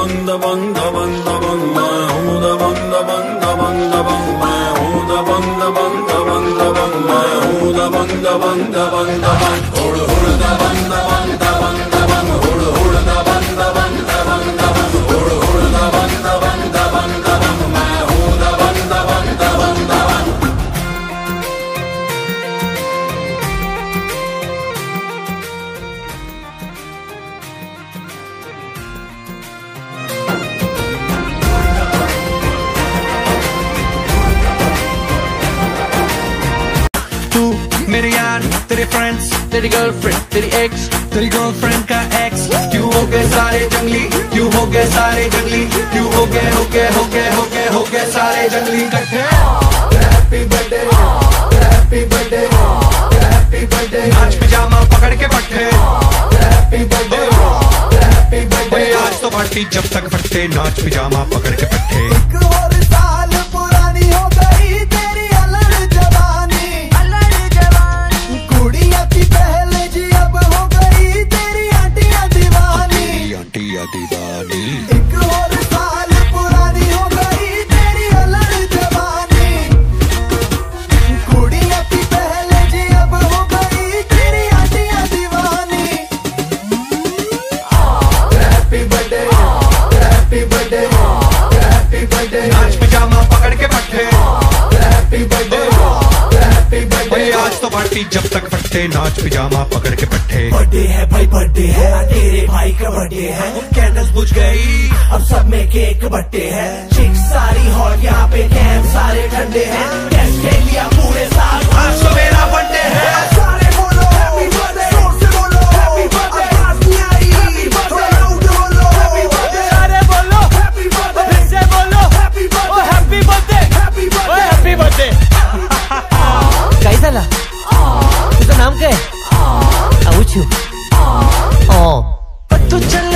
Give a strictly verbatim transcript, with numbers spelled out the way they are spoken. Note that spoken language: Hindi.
bang da bang da bang da bang, मैं हूँ da bang da bang da bang da bang, मैं हूँ da bang da bang da bang da bang, मैं हूँ da bang da bang da bang da bang, हुड़ हुड़ da bang da bang da bang da bang, हुड़ हुड़ da bang da bang da bang da bang, हुड़ हुड़ da bang da bang da bang da bang, मैं हूँ da bang da bang da bang da bang. मेरे यार, तेरे फ्रेंड्स, तेरी गर्लफ्रेंड, तेरी एक्स, तेरी गर्लफ्रेंड का एक्स, क्यों हो गए सारे जंगली, क्यों हो गए सारे जंगली, क्यों हो गए हो गए हो गए हो गए हो गए सारे जंगली इकट्ठे. Happy birthday, happy birthday, happy birthday, नाच पिजामा पकड़ के पट्टे. हैप्पी बर्थडे, हैप्पी बर्थडे, आज तो पार्टी जब तक फटते, नाच पिजामा पकड़ के पट्टे. एक और साल पुरानी हो गई तेरी अलग जवानी, कुड़िया की पहले जी अब हो गई तेरी आंटियां दीवानी, आंटियां दीवानी. एक और साल पुरानी हो गई तेरी अलग जवानी, कुड़िया की पहले जी अब हो गई तेरी आंटियां दीवानी. Happy birthday, happy birthday, happy birthday, नाच पिजामा पकड़ के पट्टे. हैप्पी बर्थडे, हैप्पी बर्थडे, आज तो पार्टी जब तक फटते, नाच पिजामा पकड़ के पट्टे. बर्थडे है भाई बर्थडे है, तेरे भाई का बर्थडे है, कैंडल्स बुझ गई अब सब में केक बट्टे हैं, चिक्स सारी हॉट यहाँ पे कैंप सारे ठंडे हैं, कैश ले लिया पूरे साल, आज तो मेरा बर्थडे है. सारे बोलो हैप्पी बर्थडे, जोर से बोलो हैप्पी बर्थडे, आवाज नहीं आई हैप्पी बर्थडे, लाउड बोलो हैप्पी बर्थडे, सारे बोलो हैप्पी बर्थडे, फिर से बोलो happy birthday, happy birthday, happy birthday, happy birthday. कैसा ला तुझं नाम काय? आऊचू. ओ तू चल